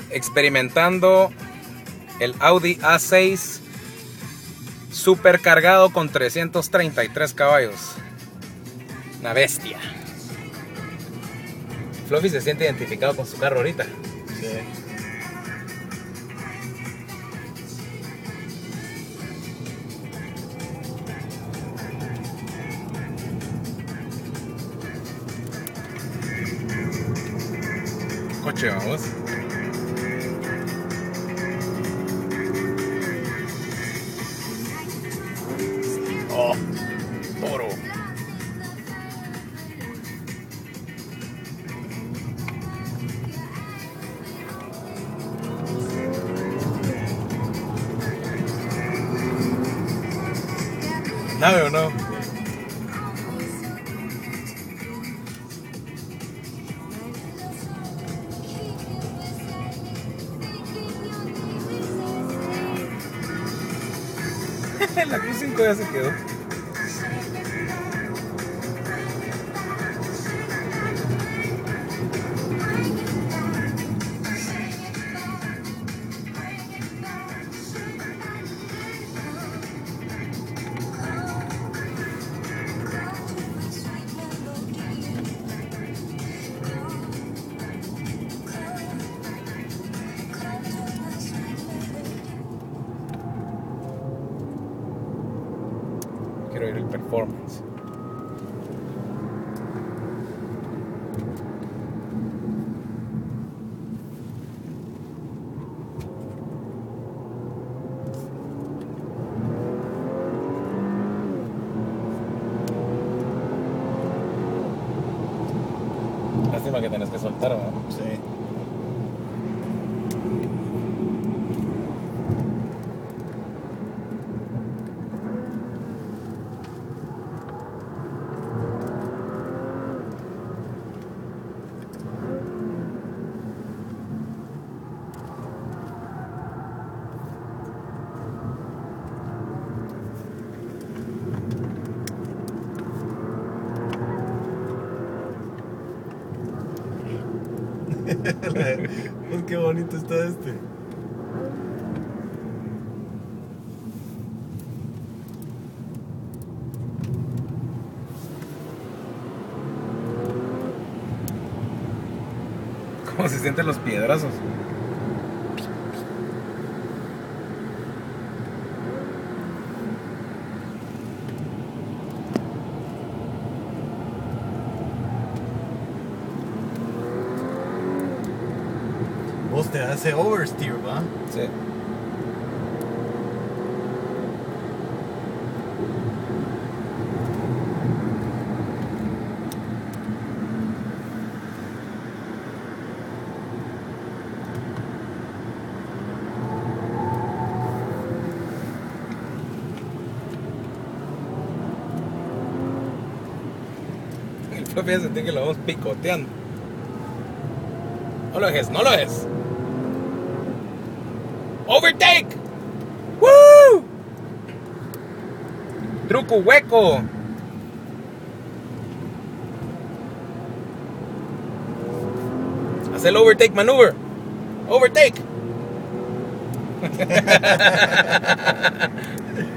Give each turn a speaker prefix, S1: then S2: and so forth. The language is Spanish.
S1: experimentando el Audi A6 supercargado con 333 caballos. Una bestia. Fluffy se siente identificado con su carro ahorita.
S2: Sí.
S1: ¿Qué coche vamos? Oh, toro. ¿Nave o no? La Q5 ya se quedó. Quiero ver el performance. Lástima que tenés que soltar, ¿no?
S2: Sí. Pues qué bonito está este.
S1: ¿Cómo se sienten los piedrazos?
S2: Vos te hace oversteer, ¿va?
S1: Sí. El Fluffy ya sentí que lo vamos picoteando. No lo dejes, no lo dejes. Overtake. ¡Woo! Truco hueco. Haz el overtake maneuver. Overtake.